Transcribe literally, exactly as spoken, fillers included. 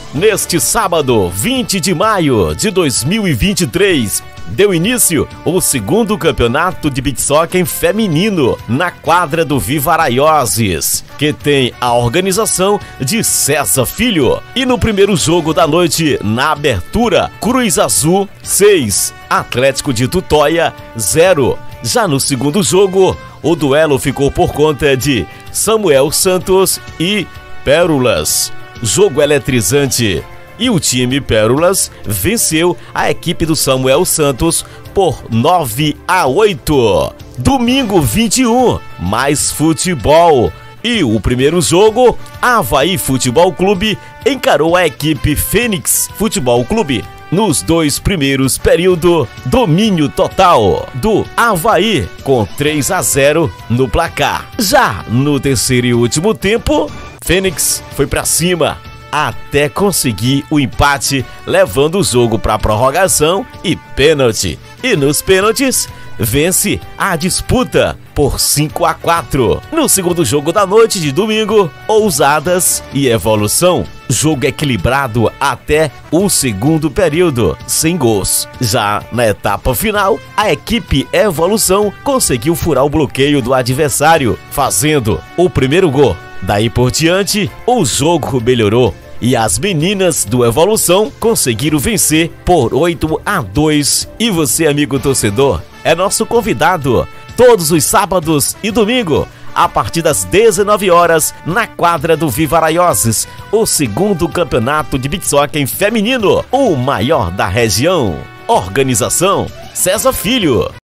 Neste sábado, vinte de maio de dois mil e vinte e três, deu início o segundo campeonato de beach soccer feminino na quadra do Vivaraioses, que tem a organização de César Filho. E no primeiro jogo da noite, na abertura, Cruz Azul seis, Atlético de Tutóia zero. Já no segundo jogo, o duelo ficou por conta de Samuel Santos e Pérolas. Jogo eletrizante. E o time Pérolas venceu a equipe do Samuel Santos por nove a oito. Domingo vinte e um, mais futebol. E o primeiro jogo, Avaí Futebol Clube encarou a equipe Fênix Futebol Clube. Nos dois primeiros períodos, domínio total do Avaí, com três a zero no placar. Já no terceiro e último tempo, Fênix foi pra cima até conseguir o empate, levando o jogo para prorrogação e pênalti. E nos pênaltis, vence a disputa por cinco a quatro. No segundo jogo da noite de domingo, Ousadas e Evolução. Jogo equilibrado até o segundo período, sem gols. Já na etapa final, a equipe Evolução conseguiu furar o bloqueio do adversário, fazendo o primeiro gol. Daí por diante, o jogo melhorou e as meninas do Evolução conseguiram vencer por oito a dois. E você, amigo torcedor, é nosso convidado todos os sábados e domingo, a partir das dezenove horas, na quadra do Vivaraioses, o segundo campeonato de beach soccer feminino, o maior da região. Organização César Filho.